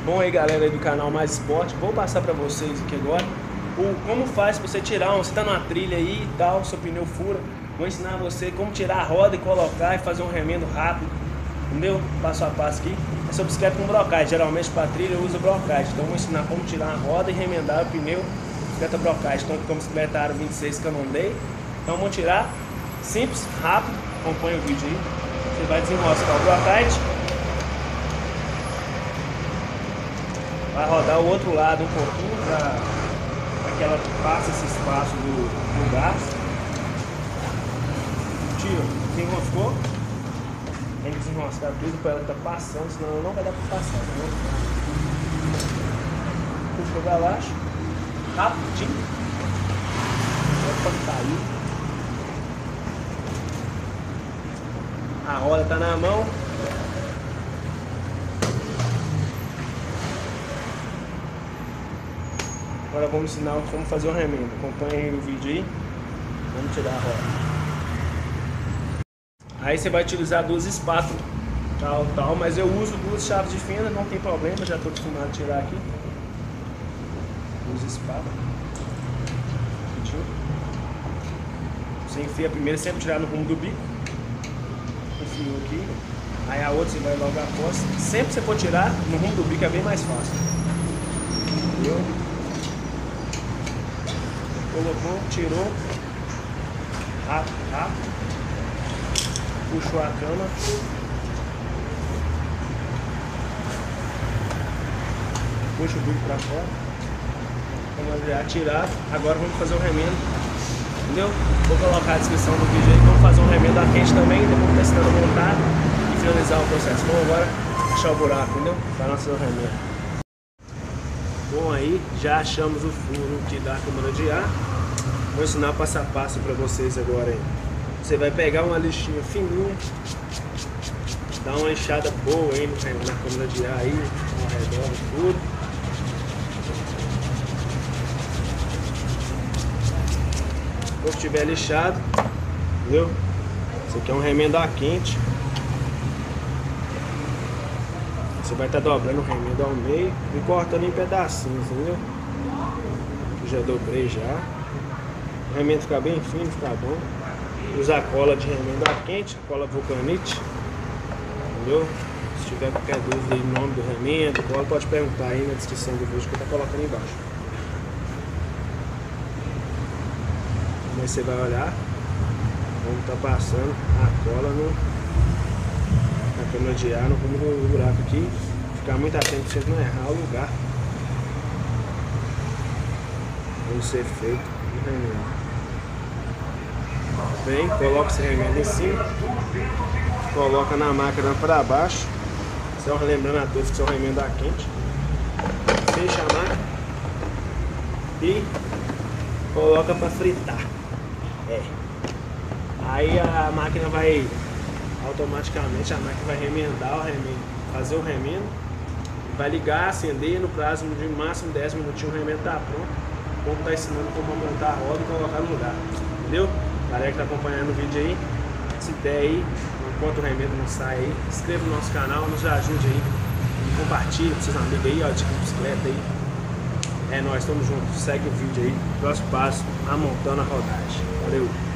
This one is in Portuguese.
Bom aí, galera aí do canal Mais Esporte, vou passar pra vocês aqui agora como faz pra você tirar, você tá numa trilha aí e tal, seu pneu fura. Vou ensinar você como tirar a roda e colocar e fazer um remendo rápido, entendeu? Passo a passo aqui. Essa bicicleta com brocade, geralmente pra trilha eu uso brocade, então vou ensinar como tirar a roda e remendar o pneu bicicleta brocade. Então aqui com a bicicleta Aro 26 Canon Day, então vamos tirar, simples, rápido, acompanha o vídeo aí. Você vai desenroscar o brocade, vai rodar o outro lado um pouquinho para que ela passe esse espaço do gás. Tira, desenroscou. Tem que desenroscar tudo para ela estar passando, senão ela não vai dar para passar. Né? Puxa para baixo, rapidinho. Pode cair. A roda está na mão. Agora vamos ensinar como fazer o remendo. Acompanha aí o vídeo aí. Vamos tirar a roda. Aí você vai utilizar duas espátulas, tal, mas eu uso duas chaves de fenda, não tem problema, já estou acostumado a tirar aqui. Duas espátulas. Você enfia a primeira, sempre tirar no rumo do bico. Enfiou aqui. Aí a outra você vai logo após. Sempre que você for tirar no rumo do bico é bem mais fácil. Entendeu? Colocou, tirou, rápido, puxou a cama, puxa o bico para fora, vamos atirar. Agora vamos fazer o remendo, entendeu? Vou colocar a descrição do vídeo aí, vamos fazer um remendo a quente também, depois vou ensinando a montar e finalizar o processo. Vamos agora achar o buraco, entendeu? Para nós fazer o remendo. Bom, aí já achamos o furo que dá a câmara de ar. Vou ensinar passo a passo para vocês agora aí. Você vai pegar uma lixinha fininha, dar uma enxada boa aí na câmara de ar aí, ao redor do furo. Quando estiver lixado, entendeu? Isso aqui é um remendo a quente. Você vai estar dobrando o remendo ao meio e cortando em pedacinhos, entendeu? Eu já dobrei já. O remendo fica bem fino, fica bom. Usar cola de remendo a quente, cola vulcanite, entendeu? Se tiver qualquer dúvida aí no nome do remendo, cola, pode perguntar aí na descrição do vídeo que eu estou colocando embaixo. Aí você vai olhar, vamos estar passando a cola na câmara de ar, no rumo do buraco aqui. Ficar muito atento para vocês não errar o lugar onde ser feito o remendo. Bem, coloca esse remendo em cima, coloca na máquina para baixo, só lembrando a todos que seu remendo é quente. Fecha a máquina e coloca para fritar. Aí a máquina vai automaticamente, a máquina vai remendar o remendo, fazer o remendo, vai ligar, acender, no prazo de máximo 10 minutinhos o remendo está pronto. Como está ensinando como montar a roda e colocar no lugar, entendeu? Galera que está acompanhando o vídeo aí, se der aí, enquanto o remendo não sai aí, inscreva no nosso canal, nos ajude aí, e compartilhe com seus amigos aí, ó, de bicicleta aí. É nóis, tamo junto, segue o vídeo aí, próximo passo, amontando a rodagem. Valeu!